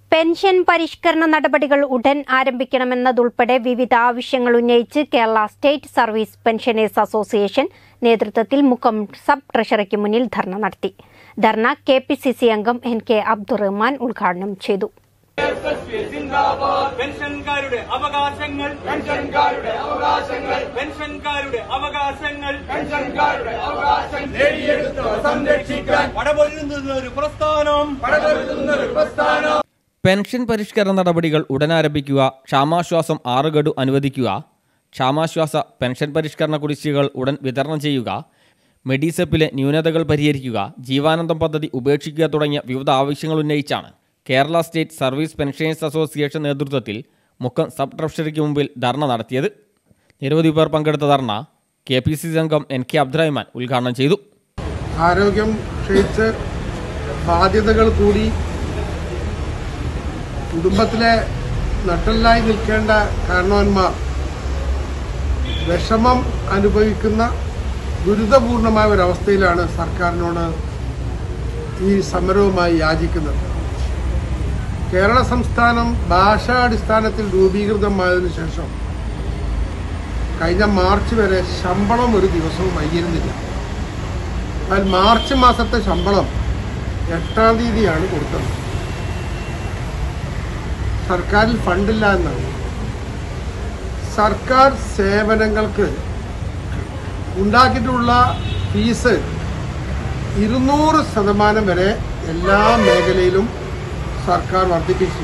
Pension പരിഷ്കരണ നടപടികൾ ഉടൻ ആരംഭിക്കണമെന്നതുൾപ്പെടെ വിവിധ ആവശ്യങ്ങൾ ഉന്നയിച്ച് Kerala state service pensioners association നേതൃത്വത്തിൽ മുക്കം സബ് ട്രഷറിക്ക് മുന്നിൽ ധർണ നടത്തി. ധർണ KPCC അംഗം NK അബ്ദുറഹ്മാൻ ഉദ്ഘാടനം ചെയ്തു. പെൻഷൻകാരുടെ അവകാശങ്ങൾ പെൻഷൻ പരിഷ്കരണ നടപടികൾ ഉടൻ ആരംഭിക്കുക, ക്ഷാമാശ്വാസം 6 ഗഡു അനുവദിക്കുക, ക്ഷാമാശ്വാസ പെൻഷൻ പരിഷ്കരണ കുടിശ്ശികകൾ ഉടൻ വിതരണം ചെയ്യുക, മെഡിസെപ്പിലെ ന്യൂനതകൾ പരിഹരിക്കുക, ജീവാനന്ദം പദ്ധതി ഉപേക്ഷിക്കുക തുടങ്ങിയ വിവിധ ആവശ്യങ്ങൾ ഉന്നയിച്ചാണ് Kerala state service pensioners association നേതൃത്വത്തിൽ മുക്കം സബ് ട്രഷറിക്ക് മുമ്പിൽ ധർണ നടത്തിയത്. നിരവധി പേർ പങ്കെടുത്ത ധർണ KPCC അംഗം NK അബ്ദുറഹ്മാൻ ഉദ്ഘാടനം ചെയ്തു. ആരോഗ്യം ക്ഷയിച്ച് ബാധ്യതകൾ കൂടി കുടുംബത്തിലെ നട്ടെല്ലായി നിൽക്കേണ്ട കാരണവന്മാർ വിഷമം അനുഭവിക്കുന്ന ദുരിതപൂർണമായ ഒരവസ്ഥയിലാണ് സർക്കാരിനോട് ഈ സമരവുമായി യാചിക്കുന്നത്. കേരള സംസ്ഥാനം ഭാഷാടിസ്ഥാനത്തിൽ രൂപീകൃതമായതിനു ശേഷം കഴിഞ്ഞ മാർച്ച് വരെ ശമ്പളം ഒരു ദിവസവും വൈകിയിരുന്നില്ല. എന്നാൽ മാർച്ച് മാസത്തെ ശമ്പളം 8-ാം തീയതിയാണ് കൊടുത്തത്. സർക്കാരിൽ ഫണ്ടില്ല എന്നാണ്. സർക്കാർ സേവനങ്ങൾക്ക് ഉണ്ടാക്കിയിട്ടുള്ള ഫീസ് 200% വരെ എല്ലാ മേഖലയിലും സർക്കാർ വർദ്ധിപ്പിച്ചു.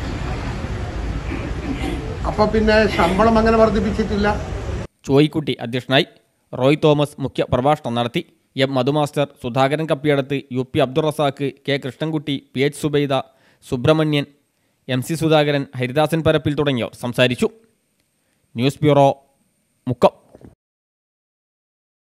അപ്പോൾ പിന്നെ ശമ്പളം അങ്ങനെ വർദ്ധിപ്പിച്ചിട്ടില്ല. ചോയ്ക്കുട്ടി അധ്യക്ഷനായി. റോയ് തോമസ് മുഖ്യ പ്രഭാഷണം നടത്തി. M Madhu Master, Sudhakaran Kappiyadath, UP Abdul Razak, K Krishnankutty, PH Subaida, Subramanian, MC Sudhakaran, Haridasan Parappil തുടങ്ങിയവർ സംസാരിച്ചു. News bureau, Mukkam.